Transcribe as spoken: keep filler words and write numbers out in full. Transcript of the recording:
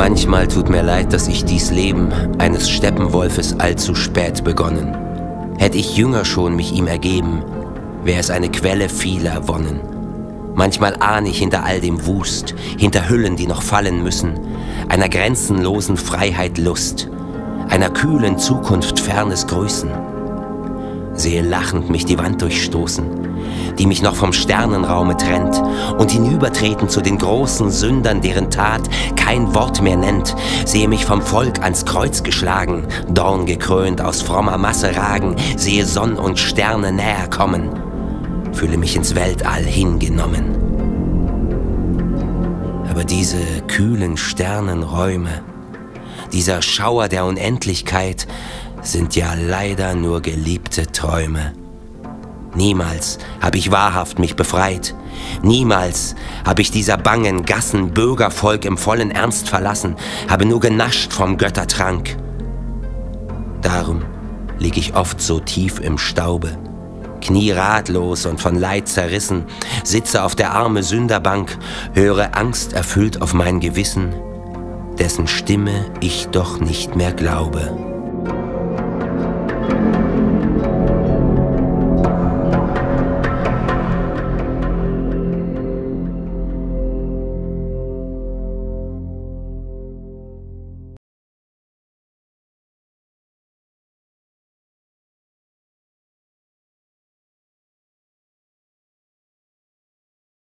Manchmal tut mir leid, dass ich dies Leben eines Steppenwolfes allzu spät begonnen. Hätte ich jünger schon mich ihm ergeben, wäre es eine Quelle vieler Wonnen. Manchmal ahne ich hinter all dem Wust, hinter Hüllen, die noch fallen müssen, einer grenzenlosen Freiheit Lust, einer kühlen Zukunft fernes Grüßen. Sehe lachend mich die Wand durchstoßen, die mich noch vom Sternenraume trennt, und hinübertreten zu den großen Sündern, deren Tat kein Wort mehr nennt. Sehe mich vom Volk ans Kreuz geschlagen, dorngekrönt aus frommer Masse ragen, sehe Sonn und Sterne näher kommen, fühle mich ins Weltall hingenommen. Aber diese kühlen Sternenräume, dieser Schauer der Unendlichkeit, sind ja leider nur geliebte Träume. Niemals habe ich wahrhaft mich befreit. Niemals habe ich dieser bangen Gassen Bürgervolk im vollen Ernst verlassen, habe nur genascht vom Göttertrank. Darum lieg ich oft so tief im Staube, knie ratlos und von Leid zerrissen, sitze auf der arme Sünderbank, höre angsterfüllt auf mein Gewissen, dessen Stimme ich doch nicht mehr glaube.